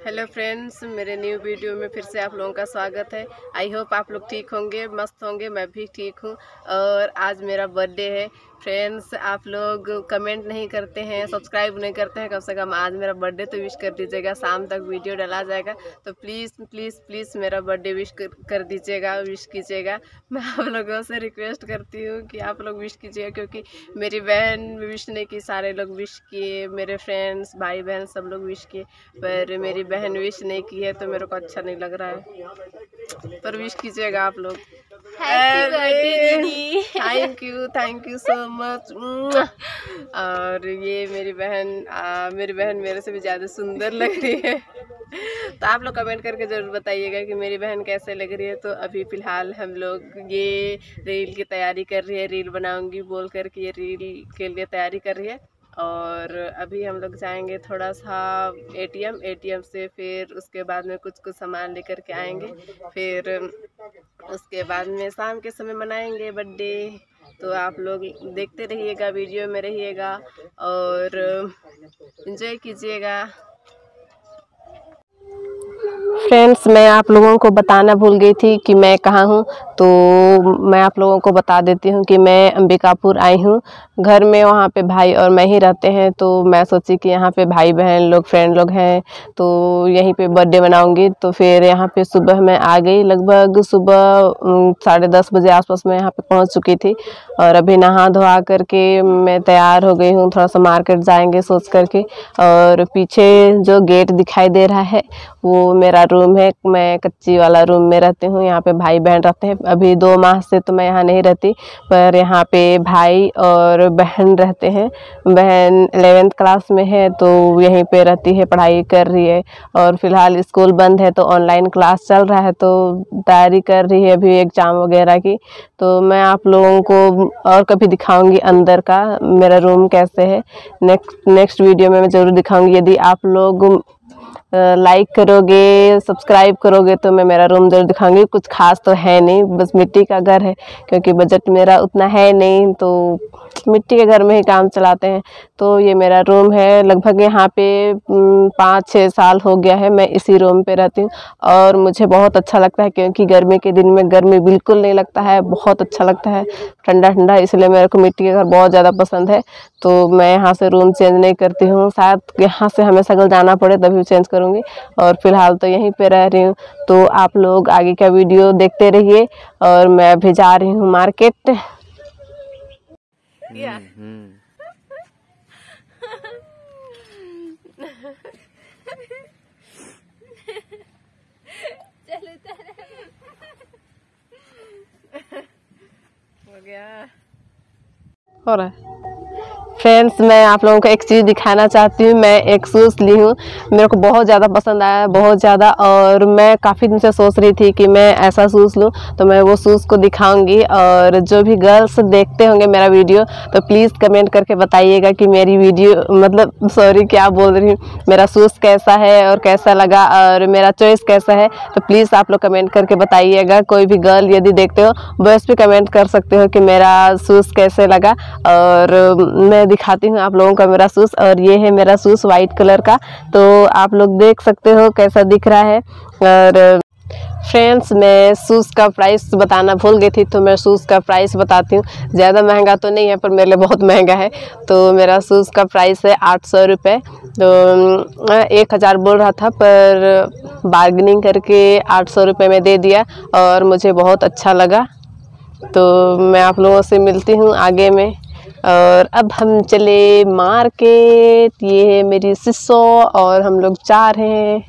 Hello friends, मेरे new video में फिर से आप लोगों का स्वागत है। आई होप आप लोग ठीक होंगे, मस्त होंगे। मैं भी ठीक हूँ। और आज मेरा बर्थडे है फ्रेंड्स। आप लोग कमेंट नहीं करते हैं, सब्सक्राइब नहीं करते हैं, कम से कम आज मेरा बर्थडे तो विश कर दीजिएगा। शाम तक वीडियो डाला जाएगा तो प्लीज़ प्लीज़ प्लीज़ मेरा बर्थडे विश कर दीजिएगा, विश कीजिएगा। मैं आप लोगों से रिक्वेस्ट करती हूँ कि आप लोग विश कीजिएगा, क्योंकि मेरी बहन विश नहीं की, सारे लोग विश किए, मेरे फ्रेंड्स भाई बहन सब लोग विश किए, पर मेरी बहन विश नहीं की है तो मेरे को अच्छा नहीं लग रहा है। पर विश कीजिएगा आप लोग। Thank you so much. और ये मेरी बहन मेरे से भी ज़्यादा सुंदर लग रही है। तो आप लोग कमेंट करके ज़रूर बताइएगा कि मेरी बहन कैसे लग रही है। तो अभी फ़िलहाल हम लोग ये रील की तैयारी कर रही है, रील बनाऊंगी बोल कर के ये रील के लिए तैयारी कर रही है। और अभी हम लोग जाएंगे थोड़ा सा एटीएम से, फिर उसके बाद में कुछ सामान लेकर के आएंगे। फिर उसके बाद में शाम के समय मनाएंगे बर्थडे। तो आप लोग देखते रहिएगा, वीडियो में रहिएगा और एंजॉय कीजिएगा। फ्रेंड्स, मैं आप लोगों को बताना भूल गई थी कि मैं कहाँ हूँ, तो मैं आप लोगों को बता देती हूँ कि मैं अंबिकापुर आई हूँ। घर में वहाँ पे भाई और मैं ही रहते हैं, तो मैं सोची कि यहाँ पे भाई बहन लोग फ्रेंड लोग हैं तो यहीं पे बर्थडे मनाऊंगी। तो फिर यहाँ पे सुबह मैं आ गई, लगभग सुबह 10:30 बजे आसपास मैं यहाँ पे पहुँच चुकी थी। और अभी नहा धोआ करके मैं तैयार हो गई हूँ, थोड़ा सा मार्केट जाएंगे सोच करके। और पीछे जो गेट दिखाई दे रहा है वो मेरा रूम है। मैं कच्ची वाला रूम में रहती हूँ, यहाँ पे भाई बहन रहते हैं। अभी 2 माह से तो मैं यहाँ नहीं रहती, पर यहाँ पे भाई और बहन रहते हैं। बहन 11th क्लास में है तो यहीं पे रहती है, पढ़ाई कर रही है। और फिलहाल स्कूल बंद है तो ऑनलाइन क्लास चल रहा है, तो तैयारी कर रही है अभी एग्ज़ाम वगैरह की। तो मैं आप लोगों को और कभी दिखाऊंगी अंदर का मेरा रूम कैसे है। नेक्स्ट वीडियो में मैं ज़रूर दिखाऊंगी। यदि आप लोग लाइक करोगे, सब्सक्राइब करोगे तो मैं मेरा रूम जरूर दिखाऊंगी। कुछ खास तो है नहीं, बस मिट्टी का घर है, क्योंकि बजट मेरा उतना है नहीं, तो मिट्टी के घर में ही काम चलाते हैं। तो ये मेरा रूम है। लगभग यहाँ पे 5-6 साल हो गया है मैं इसी रूम पे रहती हूँ। और मुझे बहुत अच्छा लगता है, क्योंकि गर्मी के दिन में गर्मी बिल्कुल नहीं लगता है, बहुत अच्छा लगता है, ठंडा ठंडा। इसलिए मेरे को मिट्टी के घर बहुत ज़्यादा पसंद है। तो मैं यहाँ से रूम चेंज नहीं करती हूँ, शायद यहाँ से हमें सगल जाना पड़े तभी चेंज करूँगी। और फिलहाल तो यहीं पे रह रही हूँ। तो आप लोग आगे का वीडियो देखते रहिए। और मैं अभी जा रही हूँ मार्केट। हो गया। हो रहा है। फ्रेंड्स, मैं आप लोगों को एक चीज़ दिखाना चाहती हूँ। मैं एक शूज़ ली हूँ, मेरे को बहुत ज़्यादा पसंद आया, बहुत ज़्यादा। और मैं काफ़ी दिन से सोच रही थी कि मैं ऐसा शूज़ लूँ, तो मैं वो शूज़ को दिखाऊंगी। और जो भी गर्ल्स देखते होंगे मेरा वीडियो तो प्लीज़ कमेंट करके बताइएगा कि मेरी वीडियो मतलब सॉरी क्या बोल रही हूँ, मेरा शूज़ कैसा है और कैसा लगा और मेरा चॉइस कैसा है। तो प्लीज़ आप लोग कमेंट करके बताइएगा। कोई भी गर्ल यदि देखते हो बस भी कमेंट कर सकते हो कि मेरा शूज़ कैसे लगा। और मैं दिखाती हूँ आप लोगों का मेरा शूज़। और ये है मेरा शूज़ वाइट कलर का, तो आप लोग देख सकते हो कैसा दिख रहा है। और फ्रेंड्स, मैं शूज़ का प्राइस बताना भूल गई थी, तो मैं शूज़ का प्राइस बताती हूँ। ज़्यादा महंगा तो नहीं है, पर मेरे लिए बहुत महंगा है। तो मेरा शूज़ का प्राइस है 800 रुपये। तो 1000 बोल रहा था, पर बार्गेनिंग करके 800 रुपये में दे दिया और मुझे बहुत अच्छा लगा। तो मैं आप लोगों से मिलती हूँ आगे में। और अब हम चले मार्केट। ये है मेरी सिसो और हम लोग जा रहे हैं।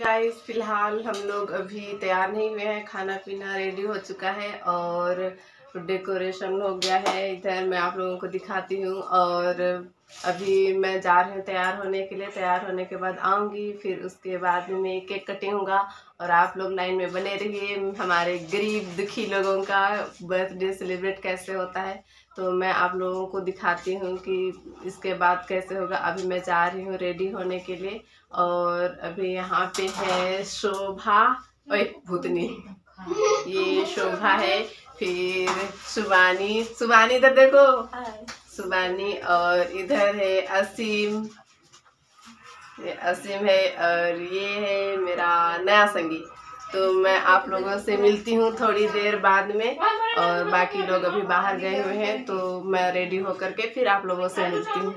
फिलहाल हम लोग अभी तैयार नहीं हुए हैं, खाना पीना रेडी हो चुका है। और डेकोरेशन हो गया है इधर, मैं आप लोगों को दिखाती हूँ। और अभी मैं जा रही हूँ तैयार होने के लिए। तैयार होने के बाद आऊँगी, फिर उसके बाद में केक कटिंग होगा। और आप लोग लाइन में बने रहिए। हमारे गरीब दुखी लोगों का बर्थडे सेलिब्रेट कैसे होता है तो मैं आप लोगों को दिखाती हूँ कि इसके बाद कैसे होगा। अभी मैं जा रही हूँ रेडी होने के लिए। और अभी यहाँ पे है शोभा, ओए भूतनी, ये शोभा है, फिर सुबानी, सुबानी इधर देखो, सुबानी। और इधर है असीम, ये असीम है। और ये है मेरा नया संगी। तो मैं आप लोगों से मिलती हूँ थोड़ी देर बाद में। और बाकी लोग अभी बाहर गए हुए हैं तो मैं रेडी होकर के फिर आप लोगों से मिलती हूँ।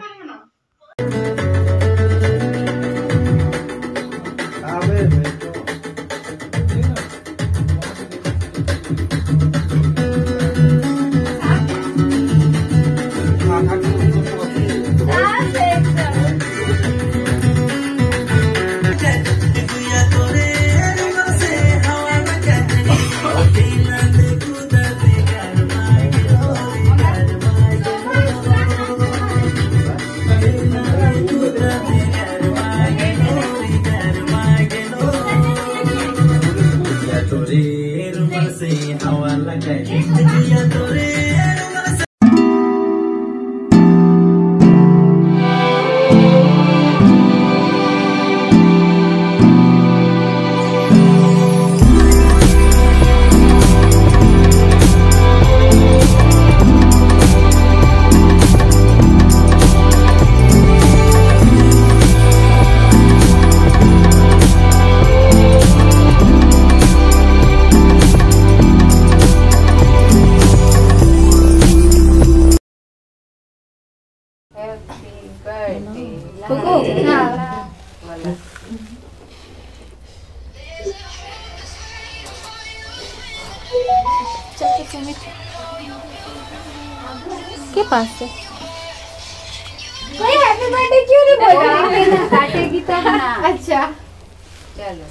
के पास से कोई हैप्पी बर्थडे क्यों नहीं बोल रही? काटेगी तब ना। अच्छा चलो।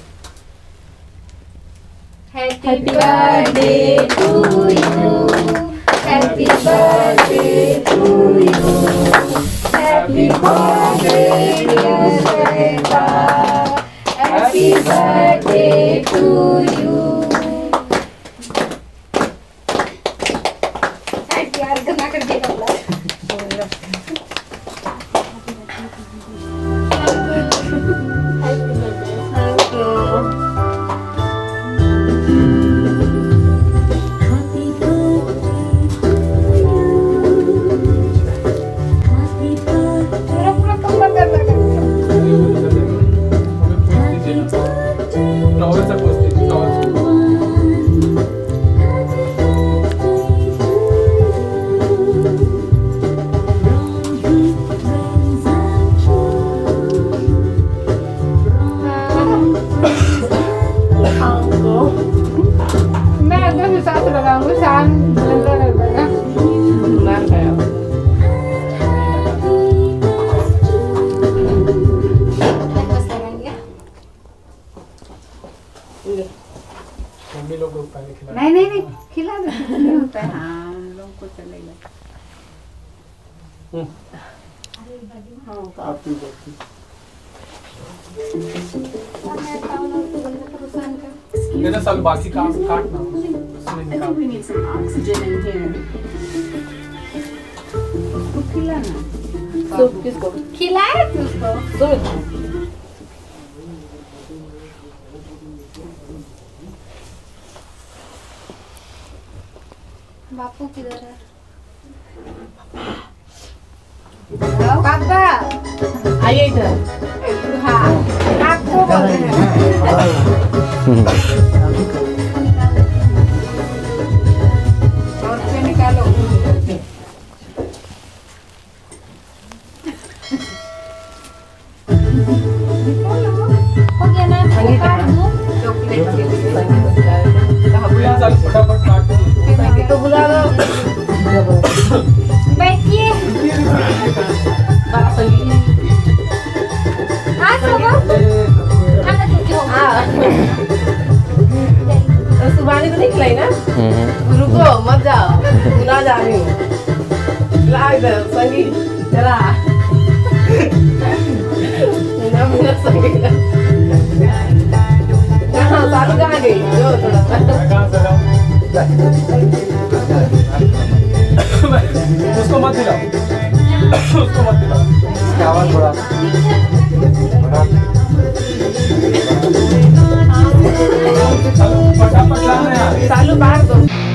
Happy birthday to you, happy birthday to you, happy birthday dear Shweta, happy birthday to you. यार गला कर दिया कपड़ा। नहीं खिला दो, होता है। हाँ हम लोग को चलेगा। मेरा साल बाकी काम काटना सूप किसको खिलाए थे उसको? बापू किधर है? पापा आइए इधर। हाँ आपको बोल रहे हैं। और से निकालो। हो गया ना? काट दो। तो बुला लो। बैठिए। हाँ सब। हाँ चला जा रही हूँ। ला इधर संगीत चला। संगीत कहाँ सालू कहाँ गई? जो थोड़ा सा उसको मत दिलाओ, उसको मत दिलाओ। इसकी आवाज थोड़ा फटाफट लाना यार। सालू बाहर दो।